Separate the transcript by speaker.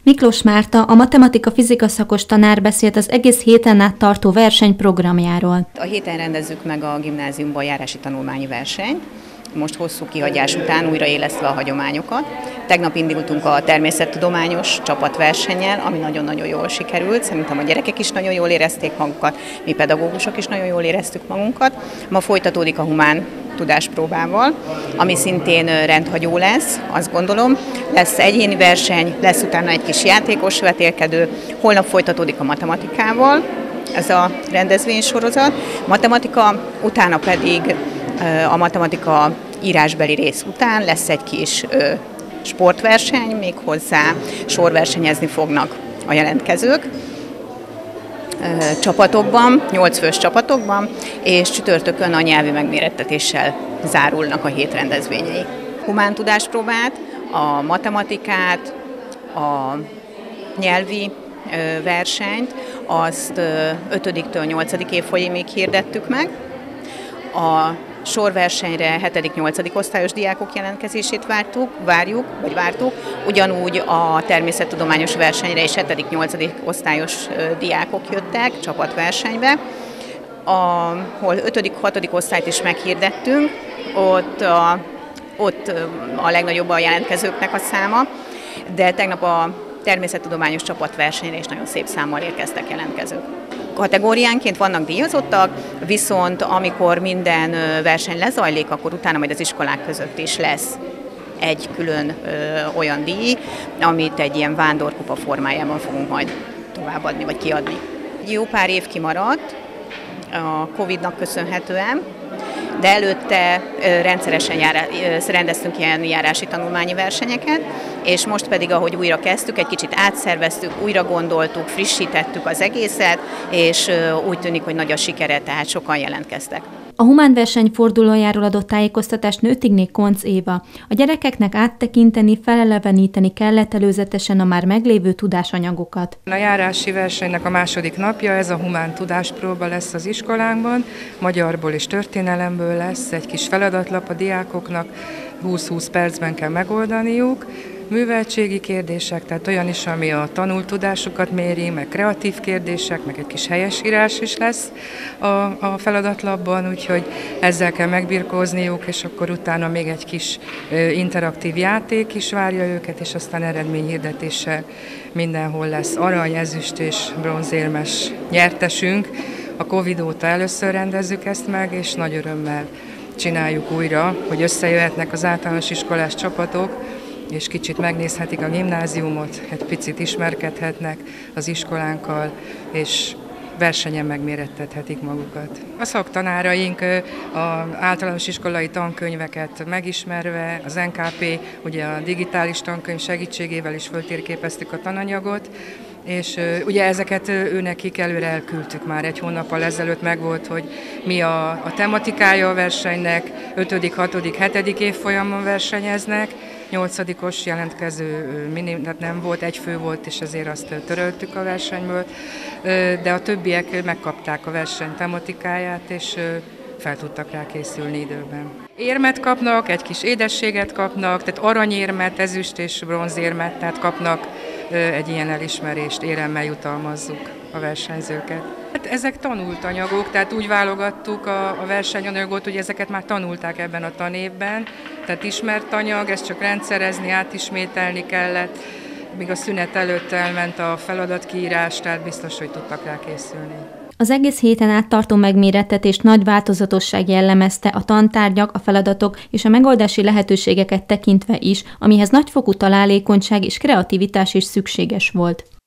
Speaker 1: Miklós Márta, a matematika-fizika szakos tanár beszélt az egész héten át tartó verseny programjáról.
Speaker 2: A héten rendezzük meg a gimnáziumban járási tanulmányi versenyt, most hosszú kihagyás után újraélesztve a hagyományokat. Tegnap indultunk a természettudományos csapatversennyel, ami nagyon-nagyon jól sikerült. Szerintem a gyerekek is nagyon jól érezték magukat, mi pedagógusok is nagyon jól éreztük magunkat. Ma folytatódik a humán tudáspróbával, ami szintén rendhagyó lesz, azt gondolom. Lesz egyéni verseny, lesz utána egy kis játékos vetélkedő, holnap folytatódik a matematikával, ez a rendezvénysorozat. Matematika, utána pedig a matematika írásbeli rész után lesz egy kis sportverseny, méghozzá sorversenyezni fognak a jelentkezők csapatokban, 8 fős csapatokban, és csütörtökön a nyelvi megmérettetéssel zárulnak a hét rendezvényei. Humán tudáspróbát, a matematikát, a nyelvi versenyt, azt 5-től 8. évfolyamig hirdettük meg. A sorversenyre 7.-8. osztályos diákok jelentkezését vártuk, ugyanúgy a természettudományos versenyre is 7.-8. osztályos diákok jöttek csapatversenybe, ahol 5.-6. osztályt is meghirdettünk, ott a legnagyobb a jelentkezőknek a száma, de tegnap a természettudományos csapatversenyre is nagyon szép számmal érkeztek jelentkezők. Kategóriánként vannak díjazottak, viszont amikor minden verseny lezajlik, akkor utána majd az iskolák között is lesz egy külön olyan díj, amit egy ilyen vándorkupa formájában fogunk majd továbbadni vagy kiadni. Jó pár év kimaradt a Covid-nak köszönhetően, de előtte rendszeresen rendeztünk ilyen járási tanulmányi versenyeket, és most pedig, ahogy újra kezdtük, egy kicsit átszerveztük, újra gondoltuk, frissítettük az egészet, és úgy tűnik, hogy nagy a sikere, tehát sokan jelentkeztek.
Speaker 1: A humán verseny fordulójáról adott tájékoztatást Nőtigné Koncz Éva. A gyerekeknek áttekinteni, feleleveníteni kellett előzetesen a már meglévő tudásanyagokat.
Speaker 3: A járási versenynek a második napja, ez a humán tudáspróba lesz az iskolánkban, magyarból és történelemből lesz egy kis feladatlap a diákoknak, 20-20 percben kell megoldaniuk. Műveltségi kérdések, tehát olyan is, ami a tanult tudásukat méri, meg kreatív kérdések, meg egy kis helyesírás is lesz a feladatlapban, úgyhogy ezzel kell megbirkózniuk, és akkor utána még egy kis interaktív játék is várja őket, és aztán eredményhirdetéssel mindenhol lesz arany, ezüst és bronzérmes nyertesünk. A Covid óta először rendezzük ezt meg, és nagy örömmel csináljuk újra, hogy összejöhetnek az általános iskolás csapatok, és kicsit megnézhetik a gimnáziumot, egy picit ismerkedhetnek az iskolánkkal, és versenyen megmérettethetik magukat. A szaktanáraink az általános iskolai tankönyveket megismerve, az NKP, ugye a digitális tankönyv segítségével is föltérképeztük a tananyagot, és ugye ezeket őnekik előre elküldtük már egy hónappal ezelőtt, megvolt, hogy mi a tematikája a versenynek, 5., 6., 7. évfolyamon versenyeznek, 8-os jelentkező nem volt, egy fő volt, és ezért azt töröltük a versenyből, de a többiek megkapták a verseny tematikáját, és fel tudtak rá készülni időben. Érmet kapnak, egy kis édességet kapnak, tehát aranyérmet, ezüst és bronzérmet, tehát kapnak egy ilyen elismerést, éremmel jutalmazzuk a versenyzőket. Hát ezek tanult anyagok, tehát úgy válogattuk a versenyanyagot, hogy ezeket már tanulták ebben a tanévben, tehát ismert anyag, ezt csak rendszerezni, átismételni kellett, míg a szünet előtt elment a feladatkiírás, tehát biztos, hogy tudtak rá készülni.
Speaker 1: Az egész héten át tartó megmérettetést nagy változatosság jellemezte a tantárgyak, a feladatok és a megoldási lehetőségeket tekintve is, amihez nagyfokú találékonyság és kreativitás is szükséges volt.